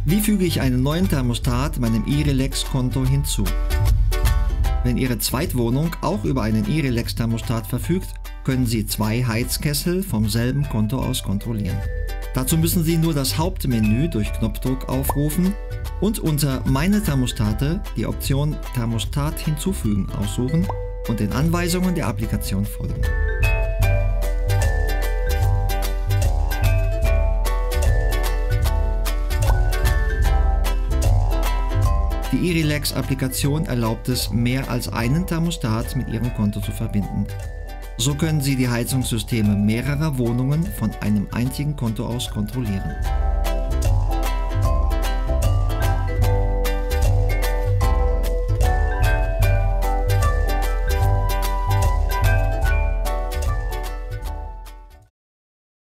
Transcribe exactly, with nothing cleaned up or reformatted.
Wie füge ich einen neuen Thermostat meinem E-Relax-Konto hinzu? Wenn Ihre Zweitwohnung auch über einen E-Relax-Thermostat verfügt, können Sie zwei Heizkessel vom selben Konto aus kontrollieren. Dazu müssen Sie nur das Hauptmenü durch Knopfdruck aufrufen und unter Meine Thermostate die Option Thermostat hinzufügen aussuchen und den Anweisungen der Applikation folgen. Die E-Relax-Applikation erlaubt es, mehr als einen Thermostat mit Ihrem Konto zu verbinden. So können Sie die Heizungssysteme mehrerer Wohnungen von einem einzigen Konto aus kontrollieren.